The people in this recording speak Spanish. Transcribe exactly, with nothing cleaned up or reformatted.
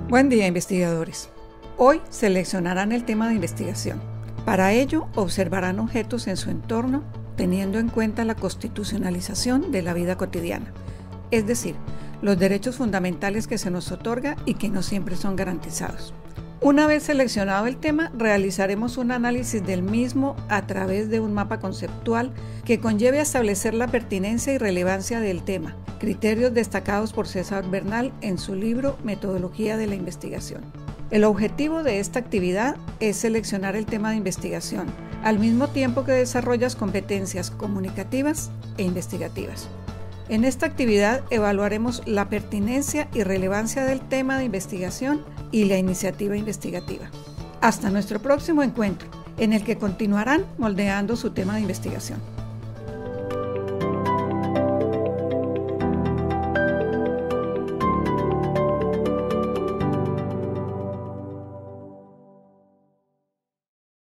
Buen día, investigadores. Hoy seleccionarán el tema de investigación. Para ello, observarán objetos en su entorno teniendo en cuenta la constitucionalización de la vida cotidiana, es decir, los derechos fundamentales que se nos otorga y que no siempre son garantizados. Una vez seleccionado el tema, realizaremos un análisis del mismo a través de un mapa conceptual que conlleve a establecer la pertinencia y relevancia del tema, criterios destacados por César Bernal en su libro Metodología de la Investigación. El objetivo de esta actividad es seleccionar el tema de investigación, al mismo tiempo que desarrollas competencias comunicativas e investigativas. En esta actividad evaluaremos la pertinencia y relevancia del tema de investigación y la iniciativa investigativa. Hasta nuestro próximo encuentro, en el que continuarán moldeando su tema de investigación.